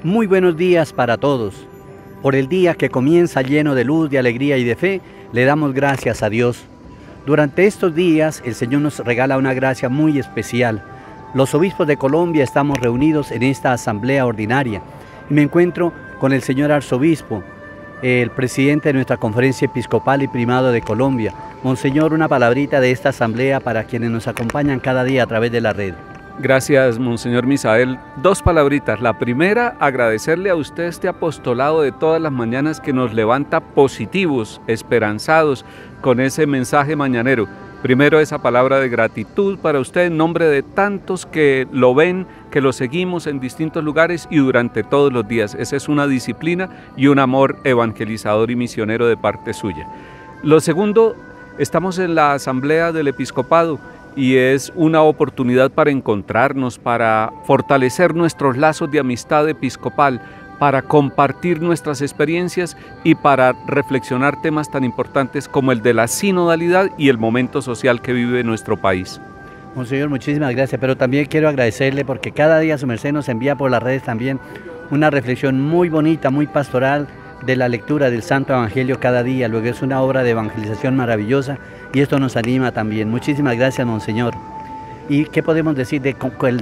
Muy buenos días para todos. Por el día que comienza lleno de luz, de alegría y de fe, le damos gracias a Dios. Durante estos días el Señor nos regala una gracia muy especial. Los obispos de Colombia estamos reunidos en esta asamblea ordinaria y me encuentro con el señor arzobispo, el presidente de nuestra conferencia episcopal y primado de Colombia. Monseñor, una palabrita de esta asamblea para quienes nos acompañan cada día a través de la red. Gracias, Monseñor Misael. Dos palabritas. La primera, agradecerle a usted este apostolado de todas las mañanas que nos levanta positivos, esperanzados con ese mensaje mañanero. Primero, esa palabra de gratitud para usted en nombre de tantos que lo ven, que lo seguimos en distintos lugares y durante todos los días. Esa es una disciplina y un amor evangelizador y misionero de parte suya. Lo segundo, estamos en la Asamblea del Episcopado y es una oportunidad para encontrarnos, para fortalecer nuestros lazos de amistad episcopal, para compartir nuestras experiencias y para reflexionar temas tan importantes como el de la sinodalidad y el momento social que vive nuestro país. Monseñor, muchísimas gracias, pero también quiero agradecerle porque cada día su merced nos envía por las redes también una reflexión muy bonita, muy pastoral de la lectura del Santo Evangelio cada día. Luego es una obra de evangelización maravillosa y esto nos anima también. Muchísimas gracias, Monseñor. ¿Y qué podemos decir de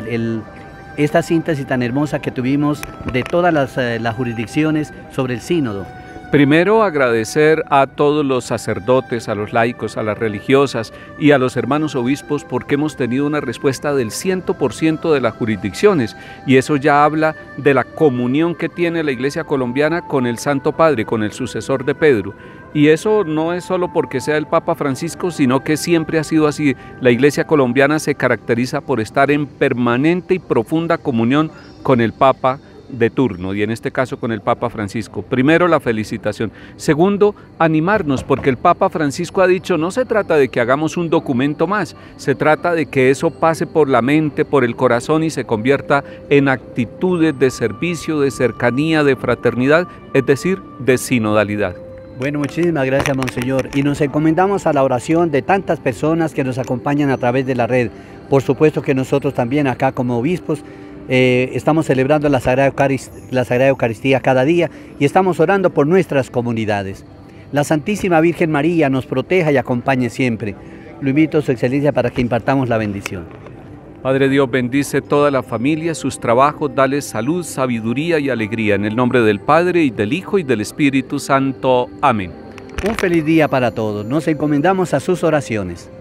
esta síntesis tan hermosa que tuvimos de todas las jurisdicciones sobre el sínodo? Primero, agradecer a todos los sacerdotes, a los laicos, a las religiosas y a los hermanos obispos porque hemos tenido una respuesta del 100% de las jurisdicciones y eso ya habla de la comunión que tiene la Iglesia colombiana con el Santo Padre, con el sucesor de Pedro. Y eso no es solo porque sea el Papa Francisco, sino que siempre ha sido así. La Iglesia colombiana se caracteriza por estar en permanente y profunda comunión con el Papa de turno, y en este caso con el Papa Francisco. Primero, la felicitación. Segundo, animarnos, porque el Papa Francisco ha dicho, no se trata de que hagamos un documento más, se trata de que eso pase por la mente, por el corazón y se convierta en actitudes de servicio, de cercanía, de fraternidad, es decir, de sinodalidad. Bueno, muchísimas gracias, Monseñor. Y nos encomendamos a la oración de tantas personas que nos acompañan a través de la red. Por supuesto que nosotros también acá como obispos estamos celebrando la Sagrada Eucaristía cada día y estamos orando por nuestras comunidades. La Santísima Virgen María nos proteja y acompañe siempre. Lo invito a su excelencia para que impartamos la bendición. Padre Dios, bendice toda la familia, sus trabajos, dale salud, sabiduría y alegría. En el nombre del Padre, y del Hijo, y del Espíritu Santo. Amén. Un feliz día para todos. Nos encomendamos a sus oraciones.